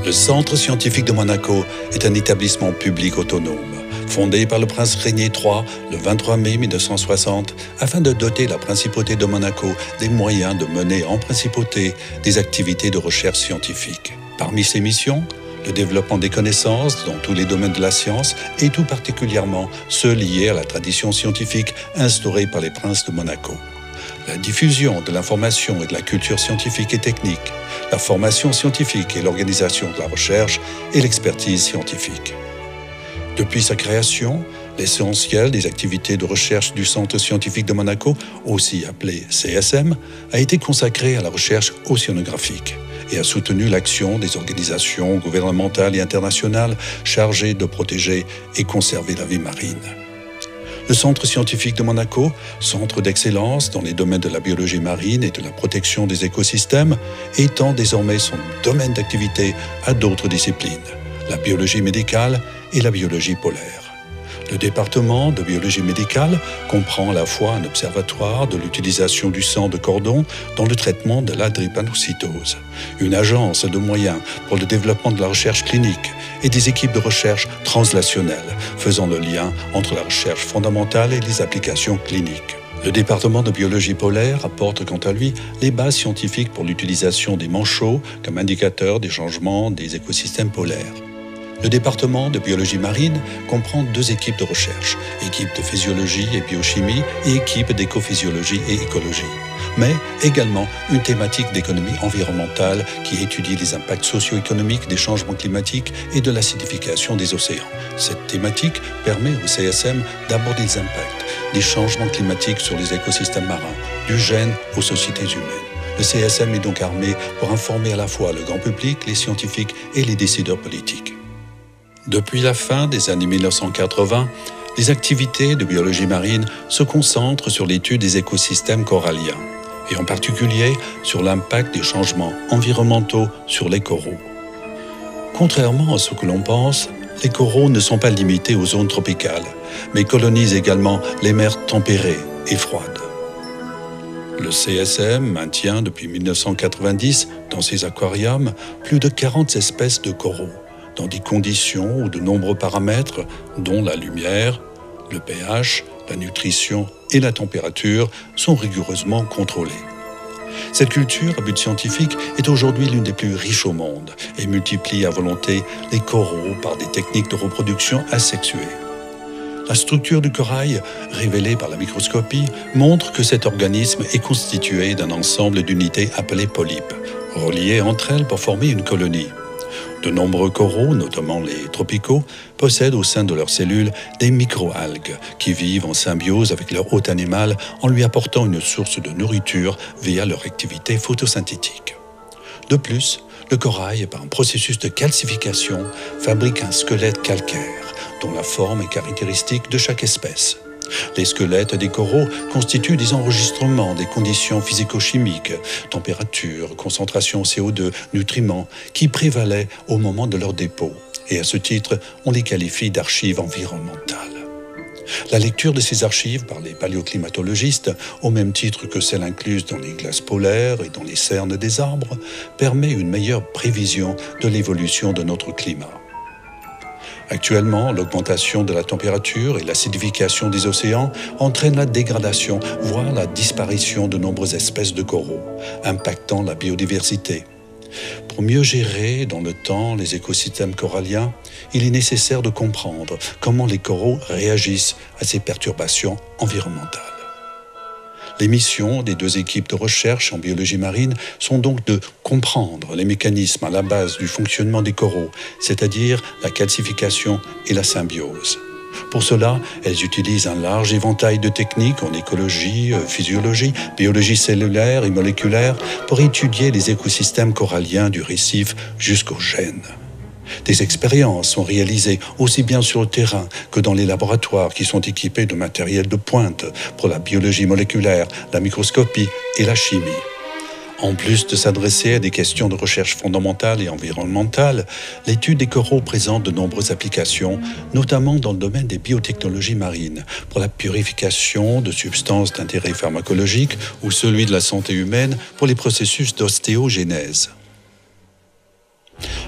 Le Centre scientifique de Monaco est un établissement public autonome, fondé par le prince Régnier III le 23 mai 1960 afin de doter la principauté de Monaco des moyens de mener en principauté des activités de recherche scientifique. Parmi ses missions, le développement des connaissances dans tous les domaines de la science et tout particulièrement ceux liés à la tradition scientifique instaurée par les princes de Monaco. La diffusion de l'information et de la culture scientifique et technique, la formation scientifique et l'organisation de la recherche et l'expertise scientifique. Depuis sa création, l'essentiel des activités de recherche du Centre scientifique de Monaco, aussi appelé CSM, a été consacré à la recherche océanographique et a soutenu l'action des organisations gouvernementales et internationales chargées de protéger et conserver la vie marine. Le Centre scientifique de Monaco, centre d'excellence dans les domaines de la biologie marine et de la protection des écosystèmes, étend désormais son domaine d'activité à d'autres disciplines, la biologie médicale et la biologie polaire. Le département de biologie médicale comprend à la fois un observatoire de l'utilisation du sang de cordon dans le traitement de la drépanocytose, une agence de moyens pour le développement de la recherche clinique et des équipes de recherche translationnelles faisant le lien entre la recherche fondamentale et les applications cliniques. Le département de biologie polaire apporte quant à lui les bases scientifiques pour l'utilisation des manchots comme indicateur des changements des écosystèmes polaires. Le département de biologie marine comprend 2 équipes de recherche, équipe de physiologie et biochimie et équipe d'écophysiologie et écologie, mais également une thématique d'économie environnementale qui étudie les impacts socio-économiques des changements climatiques et de l'acidification des océans. Cette thématique permet au CSM d'aborder les impacts des changements climatiques sur les écosystèmes marins, du gène aux sociétés humaines. Le CSM est donc armé pour informer à la fois le grand public, les scientifiques et les décideurs politiques. Depuis la fin des années 1980, les activités de biologie marine se concentrent sur l'étude des écosystèmes coralliens, et en particulier sur l'impact des changements environnementaux sur les coraux. Contrairement à ce que l'on pense, les coraux ne sont pas limités aux zones tropicales, mais colonisent également les mers tempérées et froides. Le CSM maintient depuis 1990 dans ses aquariums plus de 40 espèces de coraux, dans des conditions où de nombreux paramètres, dont la lumière, le pH, la nutrition et la température, sont rigoureusement contrôlés. Cette culture à but scientifique est aujourd'hui l'une des plus riches au monde et multiplie à volonté les coraux par des techniques de reproduction asexuées. La structure du corail, révélée par la microscopie, montre que cet organisme est constitué d'un ensemble d'unités appelées polypes, reliées entre elles pour former une colonie. De nombreux coraux, notamment les tropicaux, possèdent au sein de leurs cellules des microalgues qui vivent en symbiose avec leur hôte animal en lui apportant une source de nourriture via leur activité photosynthétique. De plus, le corail, par un processus de calcification, fabrique un squelette calcaire dont la forme est caractéristique de chaque espèce. Les squelettes des coraux constituent des enregistrements des conditions physico-chimiques, température, concentration CO2, nutriments, qui prévalaient au moment de leur dépôt. Et à ce titre, on les qualifie d'archives environnementales. La lecture de ces archives par les paléoclimatologistes, au même titre que celle incluse dans les glaces polaires et dans les cernes des arbres, permet une meilleure prévision de l'évolution de notre climat. Actuellement, l'augmentation de la température et l'acidification des océans entraînent la dégradation, voire la disparition de nombreuses espèces de coraux, impactant la biodiversité. Pour mieux gérer dans le temps les écosystèmes coralliens, il est nécessaire de comprendre comment les coraux réagissent à ces perturbations environnementales. Les missions des 2 équipes de recherche en biologie marine sont donc de comprendre les mécanismes à la base du fonctionnement des coraux, c'est-à-dire la calcification et la symbiose. Pour cela, elles utilisent un large éventail de techniques en écologie, physiologie, biologie cellulaire et moléculaire pour étudier les écosystèmes coralliens du récif jusqu'aux gènes. Des expériences sont réalisées aussi bien sur le terrain que dans les laboratoires qui sont équipés de matériel de pointe pour la biologie moléculaire, la microscopie et la chimie. En plus de s'adresser à des questions de recherche fondamentale et environnementale, l'étude des coraux présente de nombreuses applications, notamment dans le domaine des biotechnologies marines, pour la purification de substances d'intérêt pharmacologique ou celui de la santé humaine pour les processus d'ostéogénèse.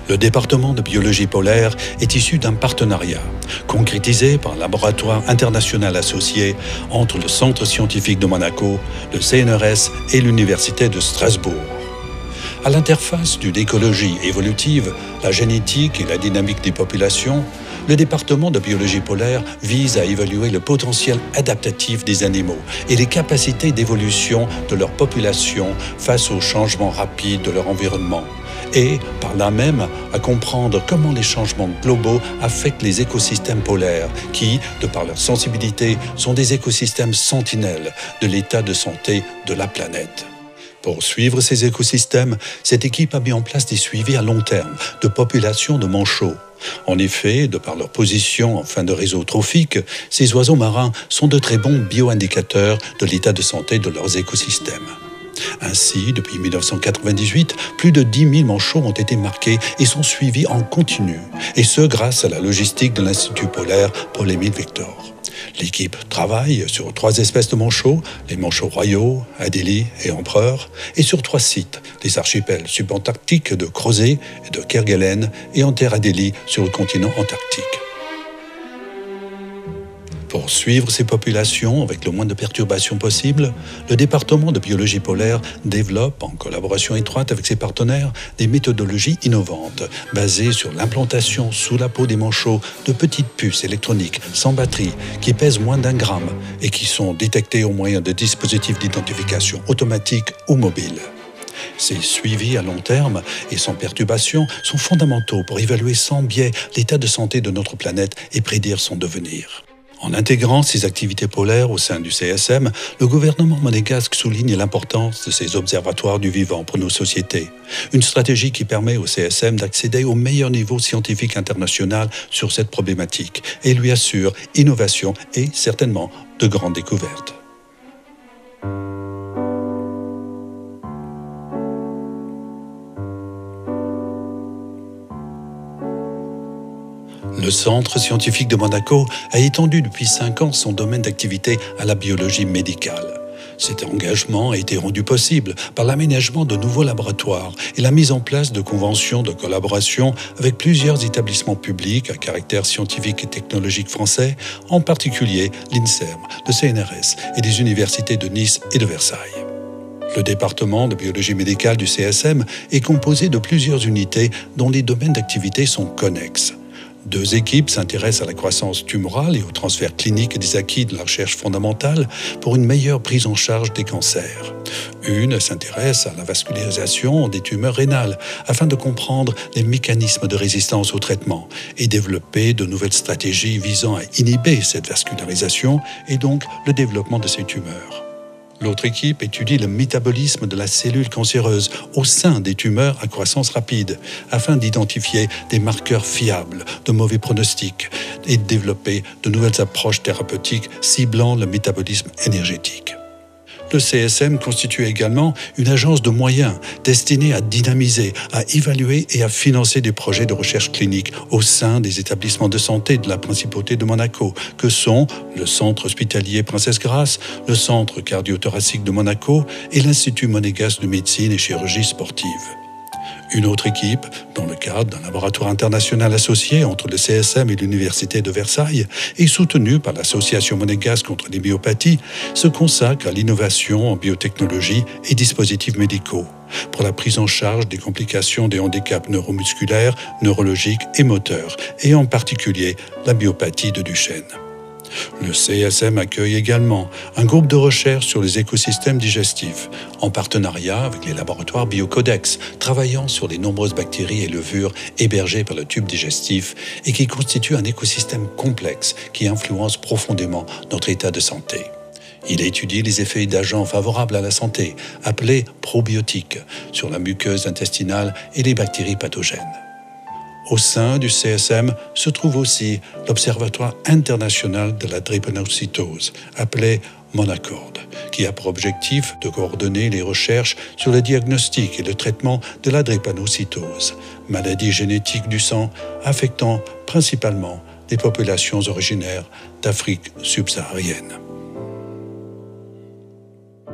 Le département de biologie polaire est issu d'un partenariat, concrétisé par un laboratoire international associé entre le Centre scientifique de Monaco, le CNRS et l'Université de Strasbourg. À l'interface d'une écologie évolutive, la génétique et la dynamique des populations, le département de biologie polaire vise à évaluer le potentiel adaptatif des animaux et les capacités d'évolution de leur population face aux changements rapides de leur environnement, et, par là même, à comprendre comment les changements globaux affectent les écosystèmes polaires, qui, de par leur sensibilité, sont des écosystèmes sentinelles de l'état de santé de la planète. Pour suivre ces écosystèmes, cette équipe a mis en place des suivis à long terme de populations de manchots. En effet, de par leur position en fin de réseau trophique, ces oiseaux marins sont de très bons bioindicateurs de l'état de santé de leurs écosystèmes. Ainsi, depuis 1998, plus de 10 000 manchots ont été marqués et sont suivis en continu, et ce grâce à la logistique de l'Institut polaire Paul-Émile Victor. L'équipe travaille sur 3 espèces de manchots, les manchots royaux, Adélie et Empereur, et sur 3 sites, les archipels subantarctiques de Crozet et de Kerguelen et en terre Adélie sur le continent antarctique. Pour suivre ces populations avec le moins de perturbations possible, le département de biologie polaire développe, en collaboration étroite avec ses partenaires, des méthodologies innovantes, basées sur l'implantation sous la peau des manchots de petites puces électroniques sans batterie qui pèsent moins d'1 gramme et qui sont détectées au moyen de dispositifs d'identification automatique ou mobile. Ces suivis à long terme et sans perturbation sont fondamentaux pour évaluer sans biais l'état de santé de notre planète et prédire son devenir. En intégrant ces activités polaires au sein du CSM, le gouvernement monégasque souligne l'importance de ces observatoires du vivant pour nos sociétés. Une stratégie qui permet au CSM d'accéder au meilleur niveau scientifique international sur cette problématique et lui assure innovation et certainement de grandes découvertes. Le Centre scientifique de Monaco a étendu depuis 5 ans son domaine d'activité à la biologie médicale. Cet engagement a été rendu possible par l'aménagement de nouveaux laboratoires et la mise en place de conventions de collaboration avec plusieurs établissements publics à caractère scientifique et technologique français, en particulier l'INSERM, le CNRS et les universités de Nice et de Versailles. Le département de biologie médicale du CSM est composé de plusieurs unités dont les domaines d'activité sont connexes. 2 équipes s'intéressent à la croissance tumorale et au transfert clinique des acquis de la recherche fondamentale pour une meilleure prise en charge des cancers. Une s'intéresse à la vascularisation des tumeurs rénales afin de comprendre les mécanismes de résistance au traitement et développer de nouvelles stratégies visant à inhiber cette vascularisation et donc le développement de ces tumeurs. L'autre équipe étudie le métabolisme de la cellule cancéreuse au sein des tumeurs à croissance rapide, afin d'identifier des marqueurs fiables de mauvais pronostics et de développer de nouvelles approches thérapeutiques ciblant le métabolisme énergétique. Le CSM constitue également une agence de moyens destinée à dynamiser, à évaluer et à financer des projets de recherche clinique au sein des établissements de santé de la Principauté de Monaco, que sont le Centre hospitalier Princesse Grace, le Centre cardio-thoracique de Monaco et l'Institut monégasque de médecine et chirurgie sportive. Une autre équipe, dans le cadre d'un laboratoire international associé entre le CSM et l'Université de Versailles, et soutenue par l'Association monégasque contre les myopathies, se consacre à l'innovation en biotechnologie et dispositifs médicaux, pour la prise en charge des complications des handicaps neuromusculaires, neurologiques et moteurs, et en particulier la myopathie de Duchenne. Le CSM accueille également un groupe de recherche sur les écosystèmes digestifs, en partenariat avec les laboratoires Biocodex, travaillant sur les nombreuses bactéries et levures hébergées par le tube digestif et qui constituent un écosystème complexe qui influence profondément notre état de santé. Il étudie les effets d'agents favorables à la santé, appelés probiotiques, sur la muqueuse intestinale et les bactéries pathogènes. Au sein du CSM se trouve aussi l'Observatoire international de la drépanocytose, appelé Monaccord, qui a pour objectif de coordonner les recherches sur le diagnostic et le traitement de la drépanocytose, maladie génétique du sang affectant principalement les populations originaires d'Afrique subsaharienne.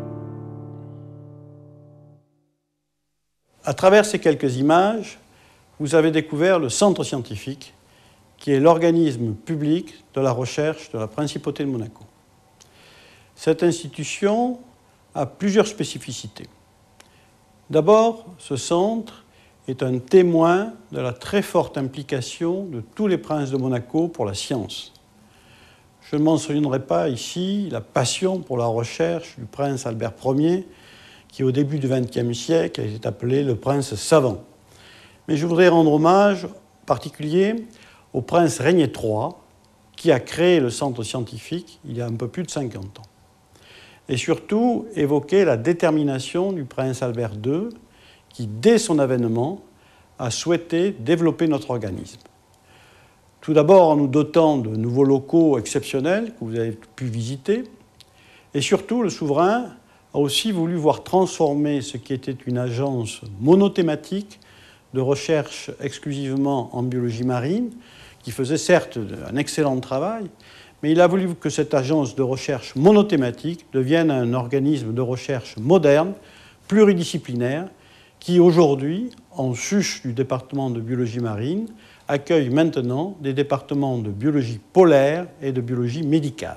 À travers ces quelques images, vous avez découvert le Centre scientifique, qui est l'organisme public de la recherche de la Principauté de Monaco. Cette institution a plusieurs spécificités. D'abord, ce centre est un témoin de la très forte implication de tous les princes de Monaco pour la science. Je ne mentionnerai pas ici la passion pour la recherche du prince Albert Ier, qui au début du XXe siècle a été appelé le prince savant. Mais je voudrais rendre hommage particulier au prince Régnier III, qui a créé le centre scientifique il y a un peu plus de 50 ans. Et surtout évoquer la détermination du prince Albert II, qui, dès son avènement, a souhaité développer notre organisme. Tout d'abord en nous dotant de nouveaux locaux exceptionnels que vous avez pu visiter, et surtout le souverain a aussi voulu voir transformer ce qui était une agence monothématique de recherche exclusivement en biologie marine, qui faisait certes un excellent travail, mais il a voulu que cette agence de recherche monothématique devienne un organisme de recherche moderne, pluridisciplinaire, qui aujourd'hui, en sus du département de biologie marine, accueille maintenant des départements de biologie polaire et de biologie médicale.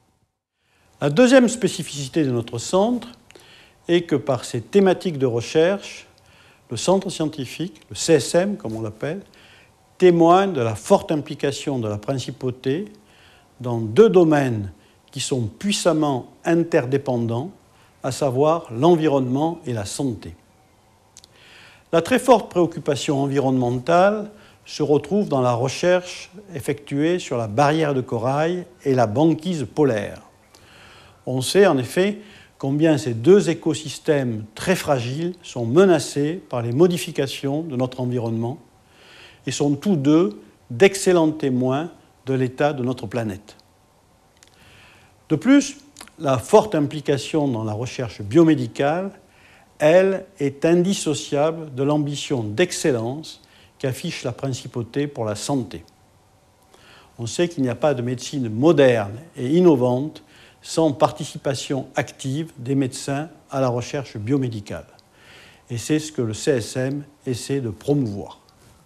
La deuxième spécificité de notre centre est que par ses thématiques de recherche, le centre scientifique, le CSM comme on l'appelle, témoigne de la forte implication de la principauté dans deux domaines qui sont puissamment interdépendants, à savoir l'environnement et la santé. La très forte préoccupation environnementale se retrouve dans la recherche effectuée sur la barrière de corail et la banquise polaire. On sait en effet combien ces deux écosystèmes très fragiles sont menacés par les modifications de notre environnement et sont tous deux d'excellents témoins de l'état de notre planète. De plus, la forte implication dans la recherche biomédicale, elle, est indissociable de l'ambition d'excellence qu'affiche la principauté pour la santé. On sait qu'il n'y a pas de médecine moderne et innovante sans participation active des médecins à la recherche biomédicale. Et c'est ce que le CSM essaie de promouvoir.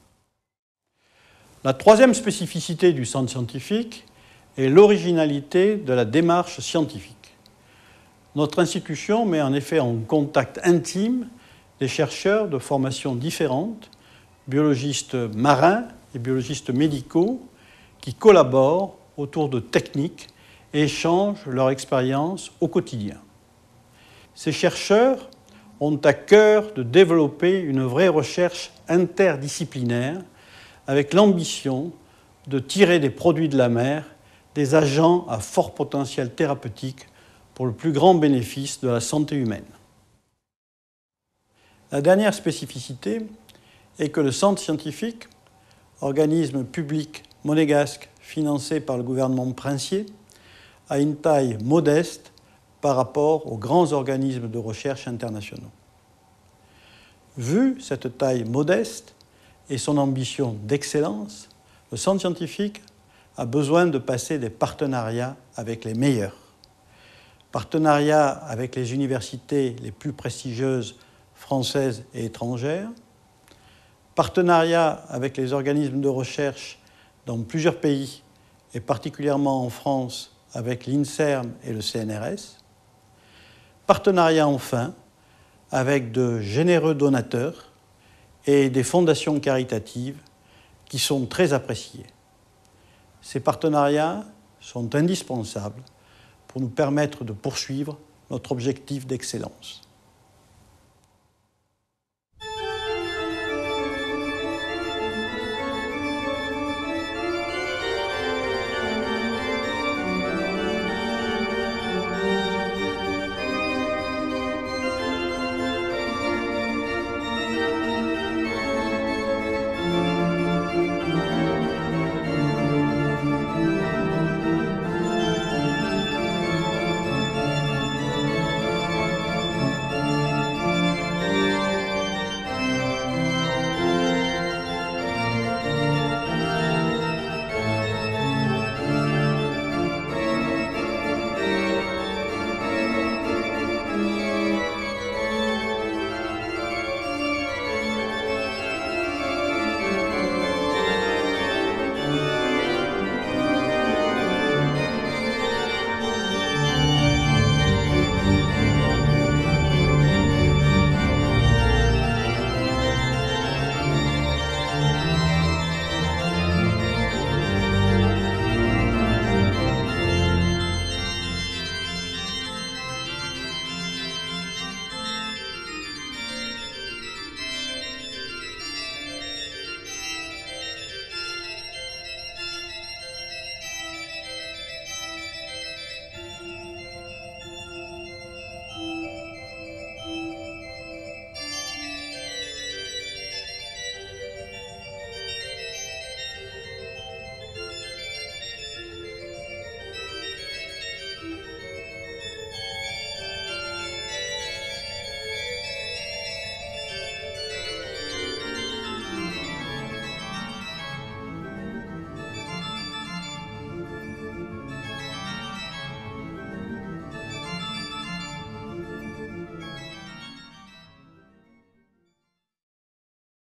La troisième spécificité du centre scientifique est l'originalité de la démarche scientifique. Notre institution met en effet en contact intime des chercheurs de formations différentes, biologistes marins et biologistes médicaux, qui collaborent autour de techniques et échangent leur expérience au quotidien. Ces chercheurs ont à cœur de développer une vraie recherche interdisciplinaire avec l'ambition de tirer des produits de la mer des agents à fort potentiel thérapeutique pour le plus grand bénéfice de la santé humaine. La dernière spécificité est que le centre scientifique, organisme public monégasque financé par le gouvernement princier, a une taille modeste par rapport aux grands organismes de recherche internationaux. Vu cette taille modeste et son ambition d'excellence, le centre scientifique a besoin de passer des partenariats avec les meilleurs. Partenariats avec les universités les plus prestigieuses françaises et étrangères, partenariats avec les organismes de recherche dans plusieurs pays, et particulièrement en France avec l'INSERM et le CNRS, partenariats enfin avec de généreux donateurs et des fondations caritatives qui sont très appréciées. Ces partenariats sont indispensables pour nous permettre de poursuivre notre objectif d'excellence.